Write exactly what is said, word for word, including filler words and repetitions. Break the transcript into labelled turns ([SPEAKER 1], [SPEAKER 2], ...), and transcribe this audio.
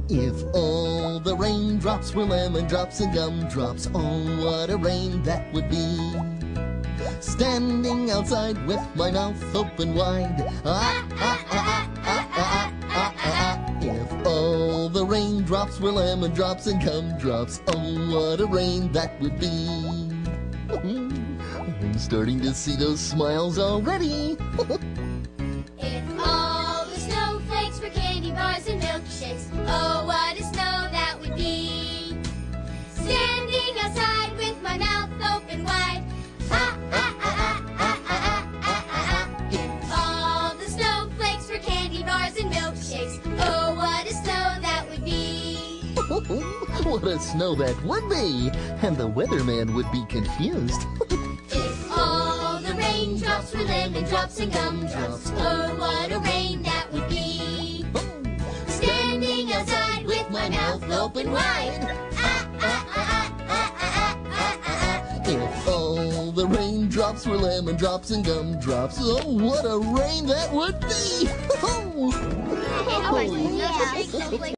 [SPEAKER 1] If all the raindrops were lemon drops and gumdrops, oh, what a rain that would be. Standing outside with my mouth open wide, ah, ah, ah, ah, ah, ah, ah, ah. If all the raindrops were lemon drops and gumdrops, oh, what a rain that would be. I'm starting to see those smiles already.
[SPEAKER 2] If all the snowflakes were candy bars and milkshakes, oh, what a snow that would be. Standing outside with my mouth open wide, ah, ah, ah, ah, ah, ah, ah, ah, ah. If all the snowflakes were candy bars and milkshakes, oh, what a snow that would be.
[SPEAKER 1] What a snow that would be! And the weatherman would be confused.
[SPEAKER 2] If all the raindrops were lemon drops and gumdrops, oh, what a rain that would be. Standing outside with my mouth open wide, ah, ah, ah, ah, ah, ah, ah, ah, ah.
[SPEAKER 1] If all the raindrops were lemon drops and gumdrops, oh, what a rain that would be!
[SPEAKER 2] Oh, yeah.